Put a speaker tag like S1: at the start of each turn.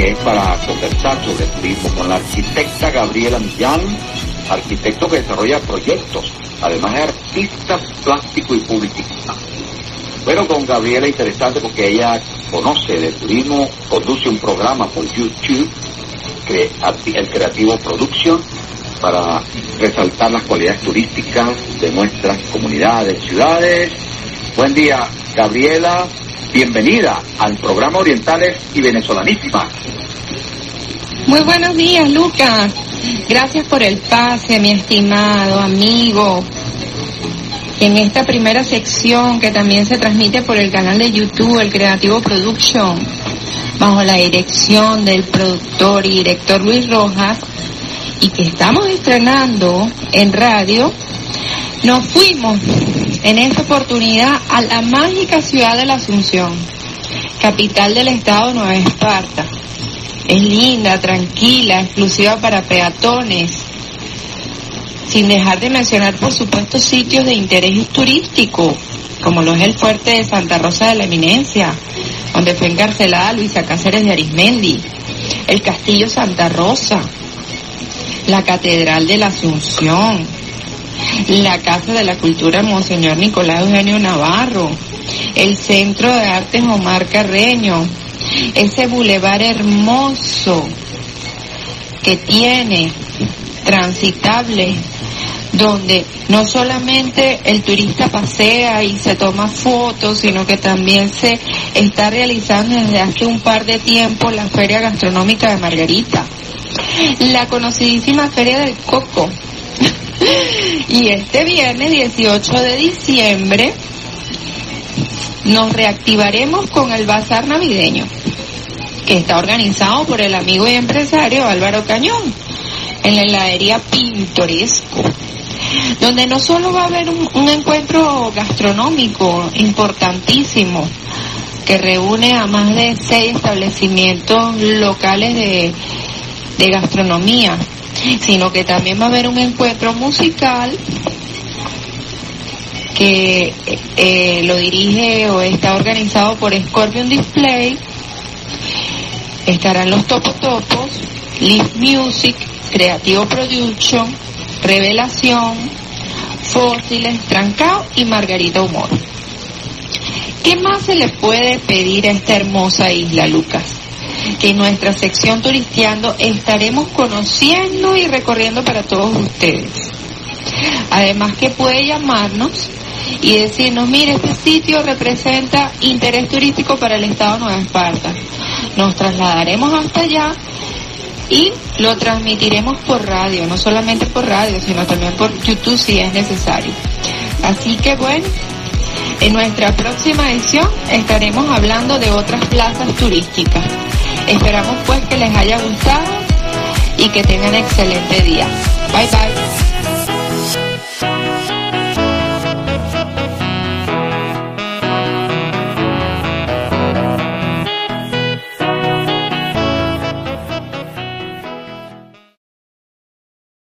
S1: que es para conversar sobre turismo con la arquitecta Gabriela Millán, arquitecto que desarrolla proyectos, además de artista plástico y publicista. Bueno, con Gabriela interesante porque ella conoce de turismo, conduce un programa por YouTube, el Creativo Production, para resaltar las cualidades turísticas de nuestras comunidades, ciudades. Buen día, Gabriela, bienvenida al programa Orientales y Venezolanísimas.
S2: Muy buenos días, Lucas. Gracias por el pase, mi estimado amigo. En esta primera sección, que también se transmite por el canal de YouTube, el Creativo Production, bajo la dirección del productor y director Luis Rojas, y que estamos estrenando en radio, nos fuimos en esta oportunidad a la mágica ciudad de la Asunción, capital del estado de Nueva Esparta. Es linda, tranquila, exclusiva para peatones, sin dejar de mencionar, por supuesto, sitios de interés turístico, como lo es el fuerte de Santa Rosa de la Eminencia, donde fue encarcelada Luisa Cáceres de Arismendi, el Castillo Santa Rosa, la Catedral de la Asunción, la Casa de la Cultura Monseñor Nicolás Eugenio Navarro, el Centro de Artes Omar Carreño, ese bulevar hermoso que tiene transitable, donde no solamente el turista pasea y se toma fotos, sino que también se está realizando desde hace un par de tiempo la Feria Gastronómica de Margarita, la conocidísima Feria del Coco. Y este viernes 18 de diciembre nos reactivaremos con el Bazar Navideño, que está organizado por el amigo y empresario Álvaro Cañón, en la heladería Pintoresco, donde no solo va a haber un encuentro gastronómico importantísimo, que reúne a más de 6 establecimientos locales de gastronomía, sino que también va a haber un encuentro musical que lo dirige o está organizado por Scorpion Display. Estarán los Topos, Live Music, Creativo Production, Revelación, Fósiles, Trancao y Margarita Humor. ¿Qué más se le puede pedir a esta hermosa isla, Lucas? Que en nuestra sección Turisteando estaremos conociendo y recorriendo para todos ustedes. Además que puede llamarnos y decirnos, mire, este sitio representa interés turístico para el estado de Nueva Esparta. Nos trasladaremos hasta allá y lo transmitiremos por radio, no solamente por radio, sino también por YouTube si es necesario. Así que bueno, en nuestra próxima edición estaremos hablando de otras plazas turísticas. Esperamos pues que les haya gustado y que tengan excelente día. Bye bye.